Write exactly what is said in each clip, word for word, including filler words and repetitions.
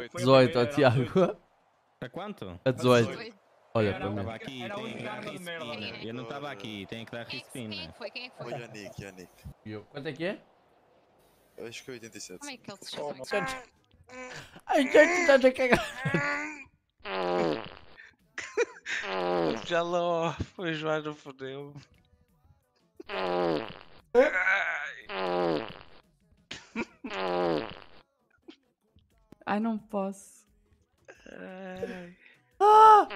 dezoito, ó Tiago. A quanto? A dezoito. Olha para mim. Estava aqui, tem que dar respina. Eu não estava aqui, tem que dar respina. Quem foi? Quem foi? Foi o Yannick, Yannick. Eu. Quanto é que é? Eu acho que é oitenta e sete. Como é que ele se chama? Ai, gente, estás a cagar. Já lá, foi João, fodeu. Ai, não posso. Ah!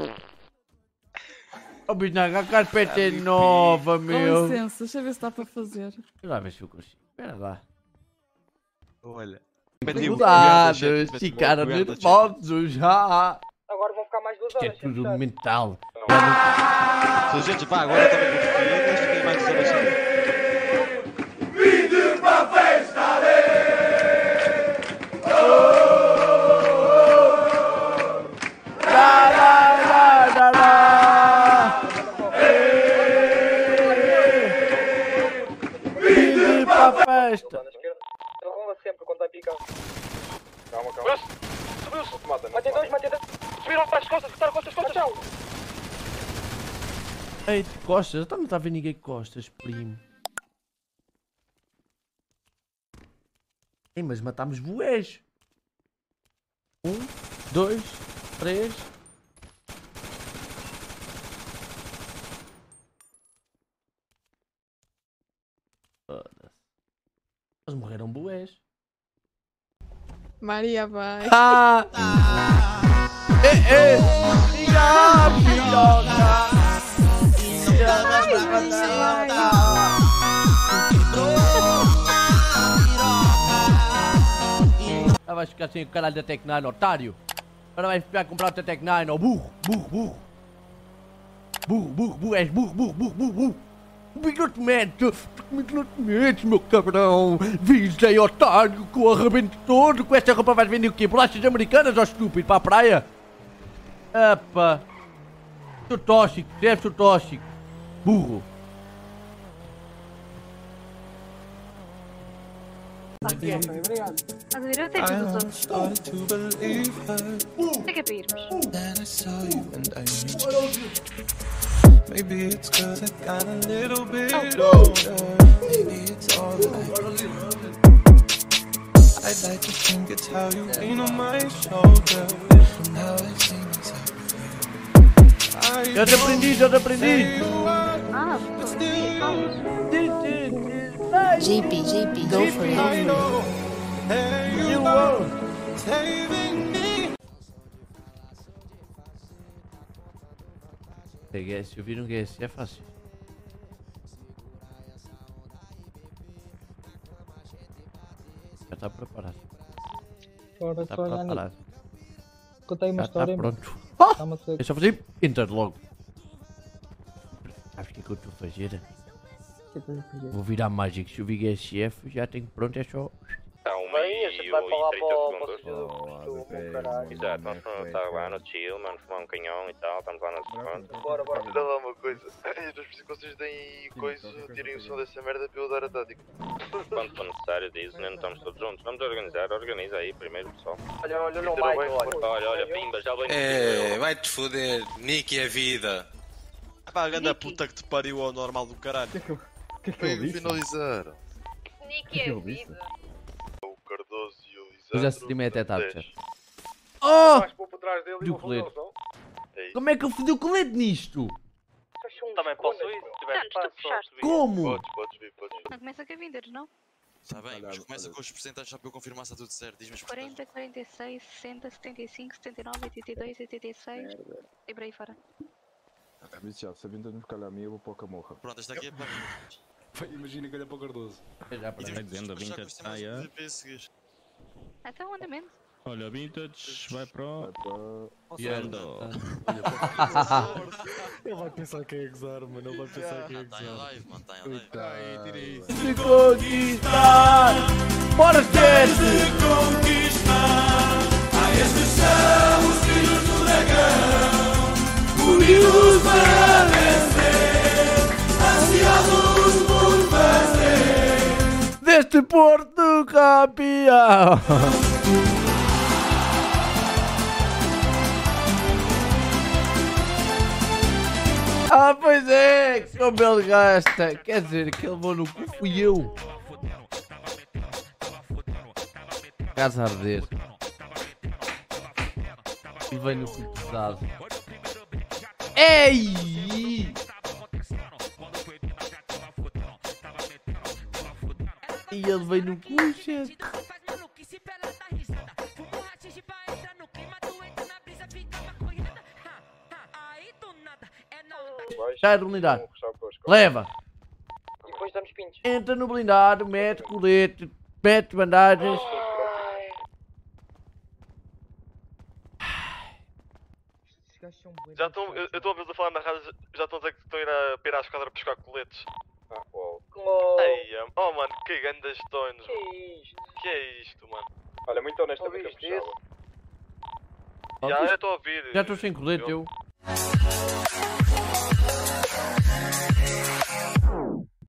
Oh, Binaga, a carpeta é nova, Com meu. licença, deixa eu ver se dá para fazer. Deixa eu lá ver se eu consigo. Espera lá. Olha. Cuidado, ficaram nervosos já. Agora vão ficar mais duas Isto é horas. tudo mental. Gente, vá, agora também com o filho, isto tem mais duas horas. Vinde pra festa Lá, lá, lá, lá, lá. Vinde pra festa. Eu vou sempre quando vai picar. Calma, calma. Subiu-se! Matei dois, matei dois! Subiram para as costas, cortaram costas, costas! Tchau! Ei, costas? Então não está a ver ninguém costas, primo. Ei, mas matámos bués. Um, dois, três. Foda-se. Eles morreram bués. Maria vai. Ah! Eh, eh! Filha, filhoca! Ah, vais ficar sem o caralho da Tec nine, otário! Agora vais ficar a comprar outra Tec nine, ó burro! Burro, burro! Burro, burro, burro! És burro, burro, burro, burro! burro. Como é que não te metes? Como é que não te metes, meu cabrão? Visei, otário, com o arrebento todo! Com esta roupa vais vender o quê? Bolachas americanas, ó estúpido, para a praia? Epa! Sou tóxico, deve ser tóxico! Burro! Obrigado. A direita é tudo todos. O que é que é para irmos? Maybe it's cause I got a little bit older. Maybe it's all that I'd like to think it's how you lean on my shoulder. Now it seems like Eu te aprendi, eu te aprendi! Ah, J P, J P, go for it. You won't! Se ouviram que esse é fácil. Já está preparado. Ora, Está só Yannick. preparado. Contei uma Já está história. pronto. Calma, É só fazer enter logo. Sabes o que é que eu estou a fazer? Vou virar mágico. Se eu vi G S F já tenho pronto, é só. Está uma Bem, a gente vai para lá para o segundos. caralho. Exato, nós estamos lá no chill, mano, fumar um canhão e tal, estamos lá no desconto. Bora, bora. Dá lá uma coisa. Eu preciso que vocês deem coisa, tirem o som dessa merda para eu dar a tática. Quando for necessário disso, nem não estamos todos juntos. Vamos organizar, organiza aí primeiro, pessoal. Olha, olha, não mais, olha. Olha, olha, pimba, já vem. É, vai-te foder, Nick é vida. Pá, a grande puta que te pariu ao normal do caralho. O que é que Foi ele disse? finalizar. Nick é vida. O Cardoso e o Lisandro. Eu já se até está, dez. chat. Oh! Vais pôr por trás dele e Fodi o vou fazer colete. o som. É isso. Como é que eu fodi o colete nisto? Também posso ir? Se tiver Antes tu puxaste. Como? Podes, podes vir, podes vir. Não começa com a vindas, não? Está bem, mas começa com os porcentagens só para eu confirmar se está tudo certo. Diz-me os porcentagens. quarenta, quarenta e seis, sessenta, setenta e cinco, setenta e nove, oitenta e dois, oitenta e seis. E por aí fora. Disse já, se a vinda nos calhar a mim, eu vou para o Camorra. Pronto, esta aqui é para. Imagina que olha para o Cardoso. Já para Vai dizendo, a Vintage está aí. Então, andamento. Olha, a Vintage vai para o. Vai para... Yando. Ele vai pensar que é gozar, mano. Ele vai pensar que é Está em gozar. live, mano, está em live. Ai, tira isso. Se conquistar! Bora, gente! conquistar. A estes são os filhos do dragão, unidos para vencer, ansiosos por fazer Deste Porto campeão! Pois é, como ele gasta. Quer dizer, que ele levou no cu fui eu. Casa a arder. E vem no cu pesado. Ei! E ele veio no cu, gente. Sai do blindado. Leva. E depois damos pintos. Entra no blindado, mete colete, mete bandagens. Já estão, eu estou a ver a falar na rádio, já estão a dizer que estão a ir a peirar a esquadra a buscar coletes. Ah, uau. Ai, oh mano, que grandes tonos. Que é isto? Que é isto, mano? Olha, muito honestamente eu Já, eu estou a ouvir. Já estou sem colete, eu.